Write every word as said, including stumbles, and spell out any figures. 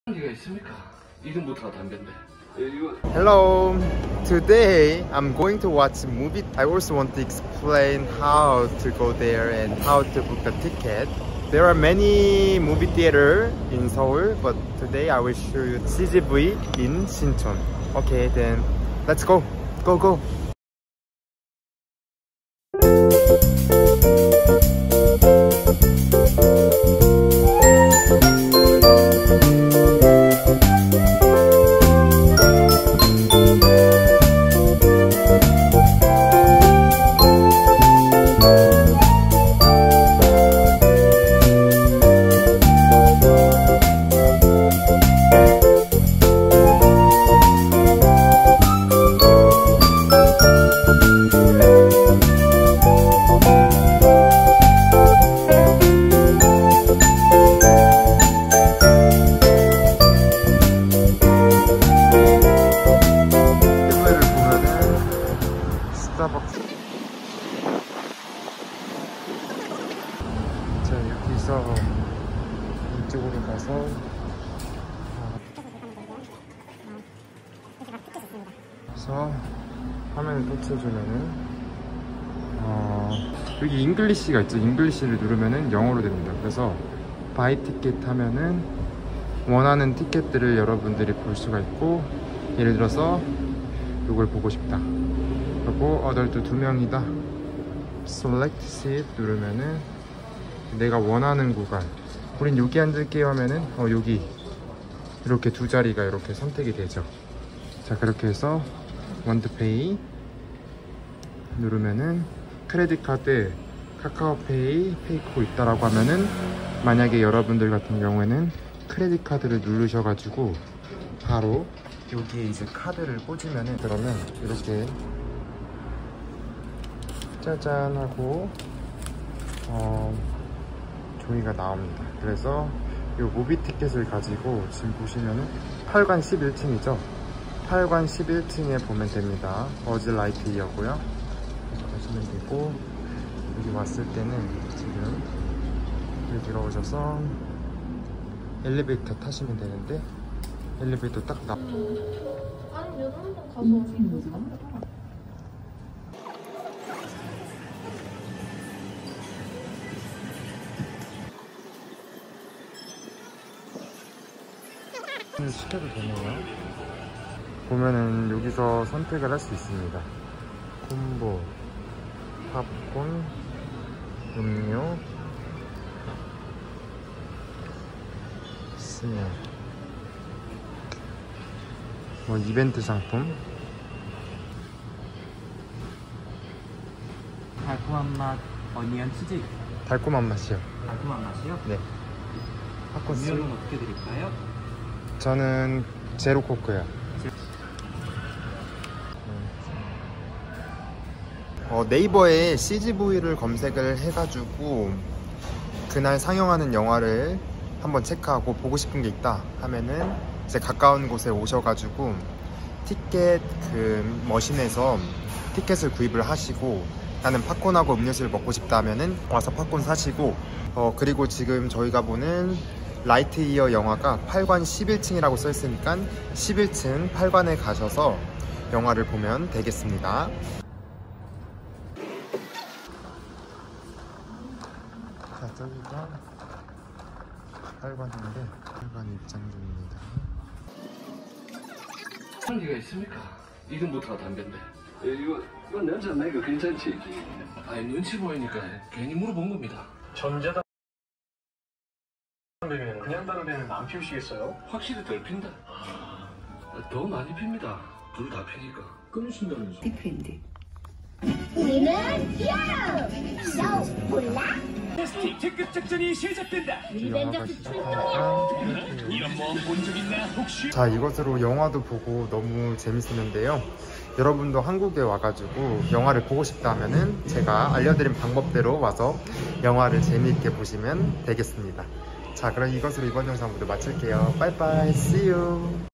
Hello, today I'm going to watch a movie. I also want to explain how to go there and how to book a ticket. There are many movie theaters in Seoul, but today I will show you C G V in Sinchon. Okay, then let's go. Go, go. 스타벅스. 자, 여기서 이쪽으로 가서 그래서 화면을 터치해주면은 어, 여기 잉글리시가 있죠. 잉글리시를 누르면은 영어로 됩니다. 그래서 바이 티켓 하면은 원하는 티켓들을 여러분들이 볼 수가 있고, 예를 들어서 이걸 보고 싶다, 그리고 어덜트 두 명이다, select seat 누르면은 내가 원하는 구간, 우린 여기 앉을게요 하면은 어 여기 이렇게 두 자리가 이렇게 선택이 되죠. 자, 그렇게 해서 want to pay 누르면은 크레딧 카드, 카카오페이, 페이코 있다라고 하면은, 만약에 여러분들 같은 경우에는 크레딧 카드를 누르셔가지고 바로 여기에 이제 카드를 꽂으면은, 그러면 이렇게 짜잔 하고 어, 종이가 나옵니다. 그래서 이 무비 티켓을 가지고 지금 보시면은 팔 관 십일 층이죠. 팔 관 십일 층에 보면 됩니다. 버즈 라이트이어고요. 보시면 되고, 여기 왔을 때는 지금 여기 들어오셔서 엘리베이터 타시면 되는데, 엘리베이터 딱 납. 아니, 한번 가서 시켜도 되네요. 보면은 여기서 선택을 할 수 있습니다. 콤보, 팝콘, 음료, 스낵, 뭐 이벤트 상품. 달콤한 맛 어니언 치즈. 달콤한 맛이요. 달콤한 맛이요? 네. 팝콘 스. 음료는 어떻게 드릴까요? 저는 제로 코크요. 어, 네이버에 씨지비를 검색을 해가지고 그날 상영하는 영화를 한번 체크하고 보고 싶은 게 있다 하면은 이제 가까운 곳에 오셔가지고 티켓 그 머신에서 티켓을 구입을 하시고, 나는 팝콘하고 음료수를 먹고 싶다 하면은 와서 팝콘 사시고, 어 그리고 지금 저희가 보는 라이트이어 영화가 팔 관 십일 층이라고 써 있으니까 십일 층 팔 관에 가셔서 영화를 보면 되겠습니다. 자, 저기가 팔 관인데 팔 관 입장 중입니다. 한기가 있습니까? 이름부터가 담배인데. 이거 이거 냄새 나니까 괜찮지? 아니, 눈치 보이니까 괜히 물어본 겁니다. 전자담배면 그냥 담배는 안 피우시겠어요? 확실히 덜 핀다. 더 많이 핍니다. 둘 다 피니까. 끊으신다면서. 테크인데. 우리는 히어로! 쇼 몰라? 테스팅 특급 작전이 시작된다. 영화가 시작하니까 이런 뭐 본 적 있나 혹시? 자, 이것으로 영화도 보고 너무 재밌었는데요. 여러분도 한국에 와가지고 영화를 보고 싶다 하면은 제가 알려드린 방법대로 와서 영화를 재미있게 보시면 되겠습니다. 자, 그럼 이것으로 이번 영상 모두 마칠게요. 빠이빠이, see you.